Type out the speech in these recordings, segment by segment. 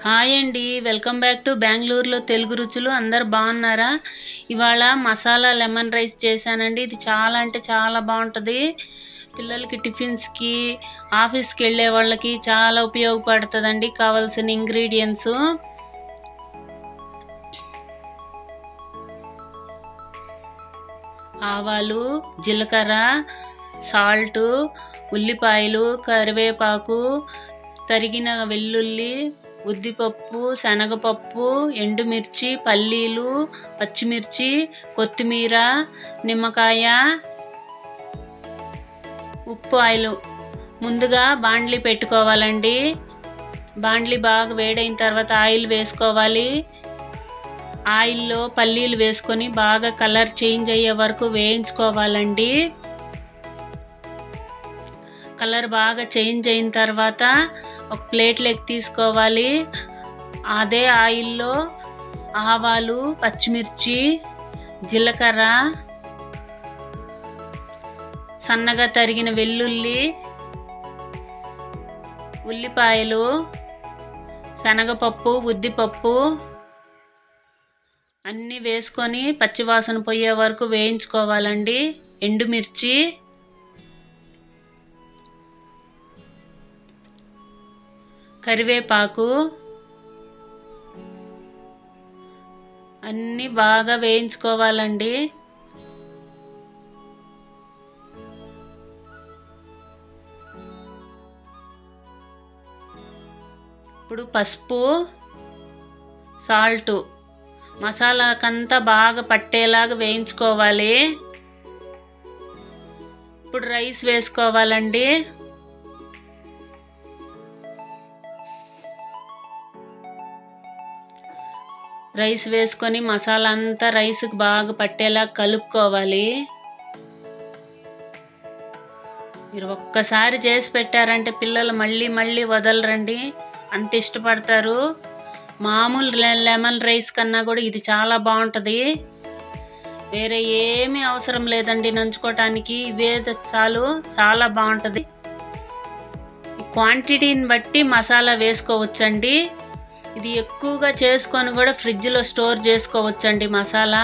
Hi అండి, welcome back to బెంగళూరులో తెలుగు రుచులు. అందరు బాగున్నారా? ఇవాళ మసాలా లెమన్ రైస్ చేశానండి. ఇది చాలా అంటే చాలా బాగుంటుంది. పిల్లలకి టిఫిన్స్కి, ఆఫీస్కి వెళ్ళే వాళ్ళకి చాలా ఉపయోగపడుతుందండి. కావాల్సిన ఇంగ్రీడియంట్స్: ఆవాలు, జీలకర్ర, సాల్ట్, ఉల్లిపాయలు, కరివేపాకు, తరిగిన వెల్లుల్లి, ఉద్దిపప్పు, శనగపప్పు, ఎండుమిర్చి, పల్లీలు, పచ్చిమిర్చి, కొత్తిమీర, నిమ్మకాయ, ఉప్పు, ఆయిల్. ముందుగా బాండ్లీ పెట్టుకోవాలండి. బాండ్లీ బాగా వేడైన తర్వాత ఆయిల్ వేసుకోవాలి. ఆయిల్లో పల్లీలు వేసుకొని బాగా కలర్ చేంజ్ అయ్యే వరకు వేయించుకోవాలండి. కలర్ బాగా చేంజ్ అయిన తర్వాత ఒక ప్లేట్లోకి తీసుకోవాలి. అదే ఆయిల్లో ఆవాలు, పచ్చిమిర్చి, జీలకర్ర, సన్నగా తరిగిన వెల్లుల్లి, ఉల్లిపాయలు, శనగపప్పు, ఉద్దిపప్పు అన్నీ వేసుకొని పచ్చివాసన పోయే వరకు వేయించుకోవాలండి. ఎండుమిర్చి, కరివేపాకు అన్నీ బాగా వేయించుకోవాలండి. ఇప్పుడు పసుపు, సాల్ట్ మసాలాకంతా బాగా పట్టేలాగా వేయించుకోవాలి. ఇప్పుడు రైస్ వేసుకోవాలండి. రైస్ వేసుకొని మసాలా అంతా రైస్కి బాగా పట్టేలా కలుపుకోవాలి. మీరు ఒక్కసారి చేసి పెట్టారంటే పిల్లలు మళ్ళీ మళ్ళీ వదలరండి, అంత ఇష్టపడతారు. మామూలు లెమన్ రైస్ కన్నా కూడా ఇది చాలా బాగుంటుంది. వేరే ఏమీ అవసరం లేదండి నంచుకోవటానికి, ఇవే చాలు, చాలా బాగుంటుంది. ఈ క్వాంటిటీని బట్టి మసాలా వేసుకోవచ్చండి. ఇది ఎక్కువగా చేసుకొని కూడా ఫ్రిడ్జ్లో స్టోర్ చేసుకోవచ్చండి మసాలా.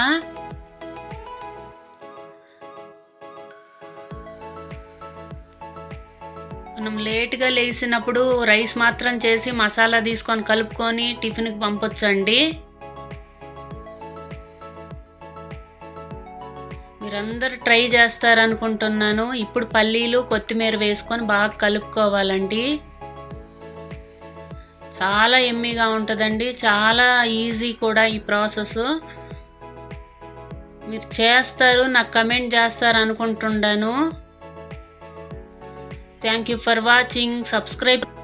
మనం లేట్గా లేచినప్పుడు రైస్ మాత్రం చేసి మసాలా తీసుకొని కలుపుకొని టిఫిన్కి పంపొచ్చండి. మీరందరూ ట్రై చేస్తారనుకుంటున్నాను. ఇప్పుడు పల్లీలు, కొత్తిమీర వేసుకొని బాగా కలుపుకోవాలండి. చాలా యమ్మీగా ఉంటుందండి, చాలా ఈజీ కూడా ఈ ప్రాసెస్. మీరు చేస్తారు, నాకు కమెంట్ చేస్తారు అనుకుంటున్నాను. Thank you for watching. Subscribe.